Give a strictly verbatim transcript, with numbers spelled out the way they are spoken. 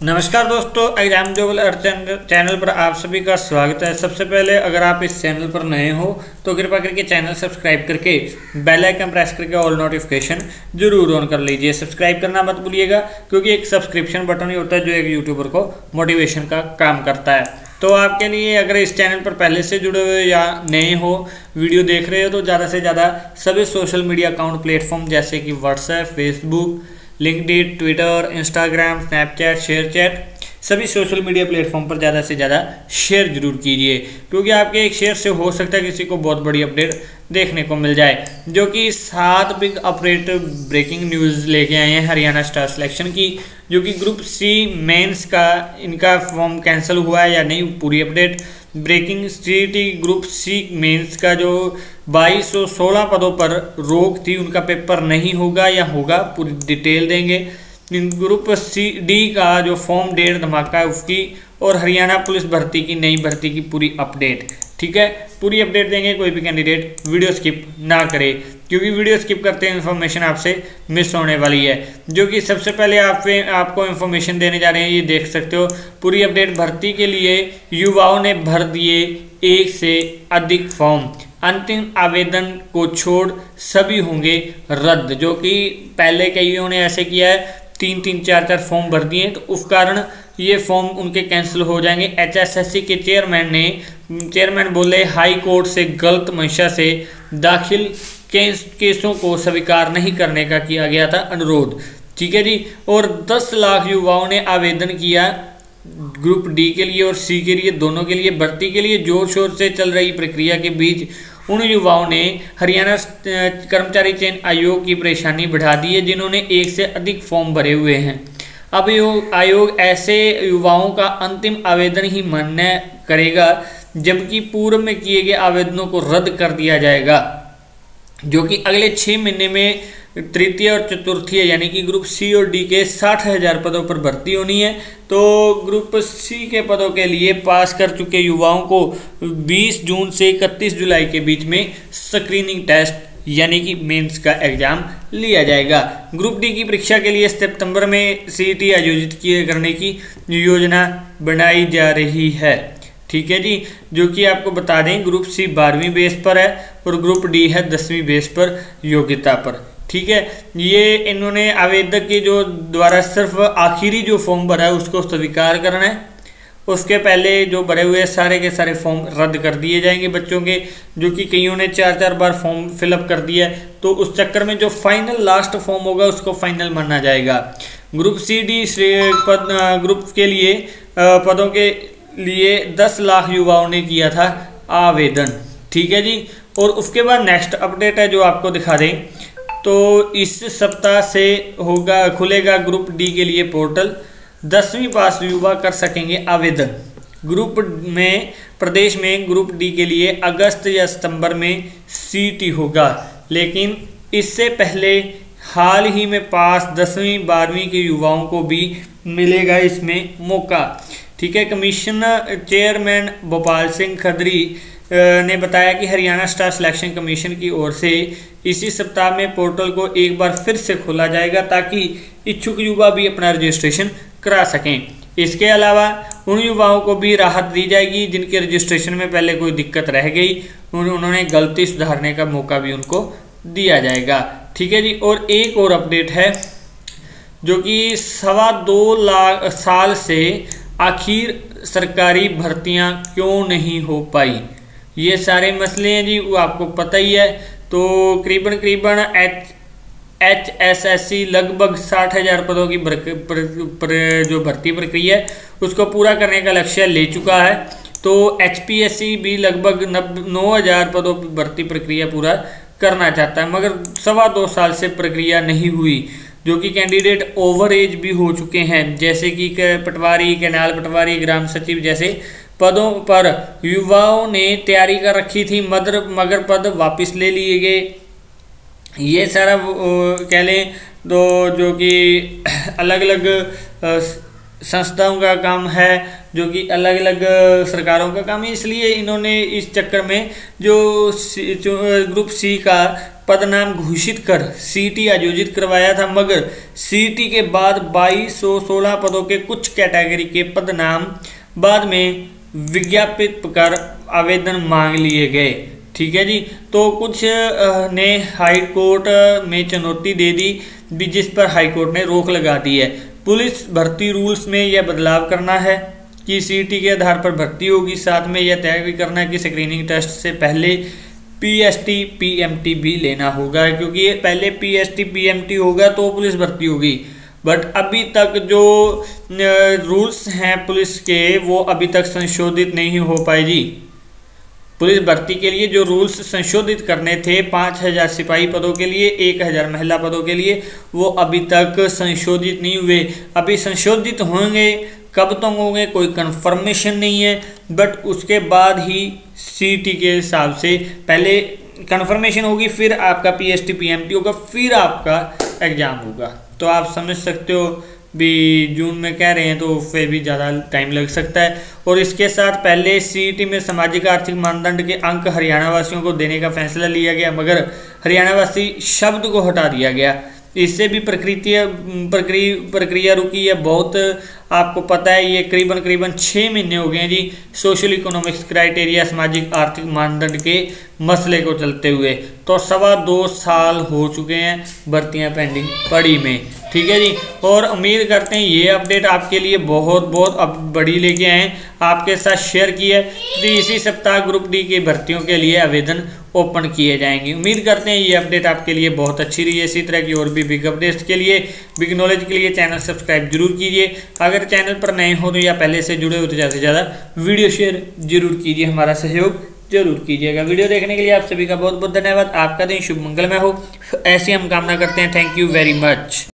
नमस्कार दोस्तों, एग्जाम जोबल अर्थ चैनल पर आप सभी का स्वागत है। सबसे पहले अगर आप इस चैनल पर नए हो तो कृपया करके चैनल सब्सक्राइब करके बेल आइकन प्रेस करके ऑल नोटिफिकेशन जरूर ऑन कर लीजिए। सब्सक्राइब करना मत भूलिएगा, क्योंकि एक सब्सक्रिप्शन बटन ही होता है जो एक यूट्यूबर को मोटिवेशन का काम करता है। तो आपके लिए अगर इस चैनल पर पहले से जुड़े हुए या नए हो, वीडियो देख रहे हो, तो ज़्यादा से ज़्यादा सभी सोशल मीडिया अकाउंट प्लेटफॉर्म जैसे कि WhatsApp, Facebook, LinkedIn, Twitter, Instagram, Snapchat, ShareChat, सभी सोशल मीडिया प्लेटफॉर्म पर ज़्यादा से ज़्यादा शेयर जरूर कीजिए, क्योंकि आपके एक शेयर से हो सकता है किसी को बहुत बड़ी अपडेट देखने को मिल जाए। जो कि सात बिग अपडेट ब्रेकिंग न्यूज़ लेके आए हैं हरियाणा स्टार सिलेक्शन की, जो कि ग्रुप सी मेंस का इनका फॉर्म कैंसिल हुआ है या नहीं, पूरी update. Breaking CT group C mains का जो बाईस सौ सोलह पदों पर रोक थी, उनका पेपर नहीं होगा या होगा, पूरी डिटेल देंगे। ग्रुप सी डी का जो फॉर्म डेट धमाका है उसकी, और हरियाणा पुलिस भर्ती की नई भर्ती की पूरी अपडेट। ठीक है, पूरी अपडेट देंगे, कोई भी कैंडिडेट वीडियो स्किप ना करे, क्योंकि वीडियो स्किप करते हैं इन्फॉर्मेशन आपसे मिस होने वाली है। जो कि सबसे पहले आप आपको इन्फॉर्मेशन देने जा रहे हैं, ये देख सकते हो पूरी अपडेट। भर्ती के लिए युवाओं ने भर दिए एक से अधिक फॉर्म, अंतिम आवेदन को छोड़ सभी होंगे रद्द। जो कि पहले कईयों ने ऐसे किया है, तीन तीन चार चार फॉर्म भर दिए, तो उस कारण ये फॉर्म उनके कैंसिल हो जाएंगे। एचएसएससी के चेयरमैन ने चेयरमैन बोले हाई कोर्ट से गलत मंशा से दाखिल केस केसों को स्वीकार नहीं करने का किया गया था अनुरोध। ठीक है जी। और दस लाख युवाओं ने आवेदन किया ग्रुप डी के लिए और सी के लिए, दोनों के लिए। भर्ती के लिए जोर शोर से चल रही प्रक्रिया के बीच उन युवाओं ने हरियाणा कर्मचारी चयन आयोग की परेशानी बढ़ा दी है, जिन्होंने एक से अधिक फॉर्म भरे हुए हैं। अब आयोग ऐसे युवाओं का अंतिम आवेदन ही मान्य करेगा, जबकि पूर्व में किए गए आवेदनों को रद्द कर दिया जाएगा, जो कि अगले छः महीने में तृतीय और चतुर्थीय यानी कि ग्रुप सी और डी के साठ हजार पदों पर भर्ती होनी है। तो ग्रुप सी के पदों के लिए पास कर चुके युवाओं को बीस जून से इकतीस जुलाई के बीच में स्क्रीनिंग टेस्ट यानी कि मेंस का एग्जाम लिया जाएगा। ग्रुप डी की परीक्षा के लिए सितंबर में सीईटी आयोजित किए करने की योजना बनाई जा रही है। ठीक है जी। जो कि आपको बता दें, ग्रुप सी बारहवीं बेस पर है और ग्रुप डी है दसवीं बेस पर योग्यता पर। ठीक है, ये इन्होंने आवेदक के जो द्वारा सिर्फ आखिरी जो फॉर्म भरा है उसको स्वीकार करना है, उसके पहले जो भरे हुए सारे के सारे फॉर्म रद्द कर दिए जाएंगे बच्चों के, जो कि कईयों ने चार चार बार फॉर्म फिलअप कर दिया है। तो उस चक्कर में जो फाइनल लास्ट फॉर्म होगा उसको फाइनल माना जाएगा। ग्रुप सी डी पद ग्रुप के लिए पदों के लिए दस लाख युवाओं ने किया था आवेदन। ठीक है जी। और उसके बाद नेक्स्ट अपडेट है जो आपको दिखा दें, तो इस सप्ताह से होगा खुलेगा ग्रुप डी के लिए पोर्टल। दसवीं पास युवा कर सकेंगे आवेदन। ग्रुप में प्रदेश में ग्रुप डी के लिए अगस्त या सितंबर में सीटी होगा, लेकिन इससे पहले हाल ही में पास दसवीं बारहवीं के युवाओं को भी मिलेगा इसमें मौका। ठीक है। कमीशनर चेयरमैन भोपाल सिंह खदरी ने बताया कि हरियाणा स्टार सिलेक्शन कमीशन की ओर से इसी सप्ताह में पोर्टल को एक बार फिर से खोला जाएगा, ताकि इच्छुक युवा भी अपना रजिस्ट्रेशन करा सकें। इसके अलावा उन युवाओं को भी राहत दी जाएगी जिनके रजिस्ट्रेशन में पहले कोई दिक्कत रह गई, उन्होंने गलती सुधारने का मौका भी उनको दिया जाएगा। ठीक है जी। और एक और अपडेट है, जो कि सवा दो लाख साल से आखिर सरकारी भर्तियां क्यों नहीं हो पाई, ये सारे मसले हैं जी, वो आपको पता ही है। तो करीबन करीबन H H S S C लगभग साठ हजार पदों की पर, पर, पर, जो भर्ती प्रक्रिया है उसको पूरा करने का लक्ष्य ले चुका है। तो एच पी एस सी भी लगभग नब नौ हजार पदों की भर्ती प्रक्रिया पूरा करना चाहता है, मगर सवा दो साल से प्रक्रिया नहीं हुई। जो कि कैंडिडेट ओवर एज भी हो चुके हैं, जैसे कि पटवारी, कैनाल पटवारी, ग्राम सचिव जैसे पदों पर युवाओं ने तैयारी कर रखी थी, मगर मगर पद वापस ले लिए गए। ये सारा कह लें तो जो कि अलग अलग संस्थाओं का काम है, जो कि अलग अलग सरकारों का काम है, इसलिए इन्होंने इस चक्कर में जो, जो ग्रुप सी का पदनाम घोषित कर सीटी आयोजित करवाया था, मगर सीटी के बाद बाईस सौ सोलह पदों के कुछ कैटेगरी के पदनाम बाद में विज्ञापित कर आवेदन मांग लिए गए। ठीक है जी, तो कुछ ने हाई कोर्ट में चुनौती दे दी भी, जिस पर हाई कोर्ट ने रोक लगा दी है। पुलिस भर्ती रूल्स में यह बदलाव करना है कि सीटी के आधार पर भर्ती होगी। साथ में यह तय भी करना है कि स्क्रीनिंग टेस्ट से पहले पीएसटी पीएमटी भी लेना होगा, क्योंकि पहले पीएसटी पीएमटी होगा तो पुलिस भर्ती होगी। बट अभी तक जो रूल्स हैं पुलिस के वो अभी तक संशोधित नहीं हो पाए जी। पुलिस भर्ती के लिए जो रूल्स संशोधित करने थे पाँच हज़ार सिपाही पदों के लिए, एक हज़ार महिला पदों के लिए, वो अभी तक संशोधित नहीं हुए। अभी संशोधित होंगे, कब तक होंगे कोई कंफर्मेशन नहीं है, बट उसके बाद ही सीटी के हिसाब से पहले कंफर्मेशन होगी, फिर आपका पीएसटी पीएमटी होगा, फिर आपका एग्ज़ाम होगा। तो आप समझ सकते हो भी जून में कह रहे हैं तो फिर भी ज़्यादा टाइम लग सकता है। और इसके साथ पहले सीईटी में सामाजिक आर्थिक मानदंड के अंक हरियाणा वासियों को देने का फैसला लिया गया, मगर हरियाणा वासी शब्द को हटा दिया गया। इससे भी प्रक्रिया प्रक्रिया प्रक्रिया रुकी है बहुत। आपको पता है ये करीबन करीबन छः महीने हो गए हैं जी सोशल इकोनॉमिक्स क्राइटेरिया सामाजिक आर्थिक मानदंड के मसले को चलते हुए। तो सवा दो साल हो चुके हैं भर्तियां पेंडिंग पड़ी में। ठीक है जी, और उम्मीद करते हैं ये अपडेट आपके लिए बहुत बहुत अब बड़ी लेके आए, आपके साथ शेयर की है। तो इसी सप्ताह ग्रुप डी की भर्तियों के लिए आवेदन ओपन किए जाएंगे। उम्मीद करते हैं ये अपडेट आपके लिए बहुत अच्छी रही है। इसी तरह की और भी बिग अपडेट्स के लिए, बिग नॉलेज के लिए चैनल सब्सक्राइब जरूर कीजिए। अगर चैनल पर नए हो तो या पहले से जुड़े हो तो ज़्यादा से ज़्यादा वीडियो शेयर जरूर कीजिए, हमारा सहयोग जरूर कीजिएगा। वीडियो देखने के लिए आप सभी का बहुत बहुत धन्यवाद। आपका दिन शुभ मंगलमय हो, ऐसी हम कामना करते हैं। Thank you very much.